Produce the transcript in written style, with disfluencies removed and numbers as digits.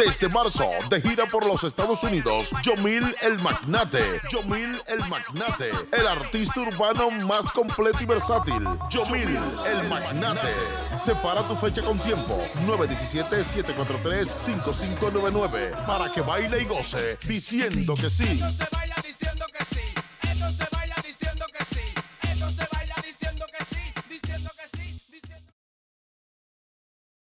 Desde marzo, de gira por los Estados Unidos, Yomil el Magnate. Yomil el Magnate, el artista urbano más completo y versátil. Yomil el Magnate. Separa tu fecha con tiempo. 917-743-5599 para que baile y goce diciendo que sí.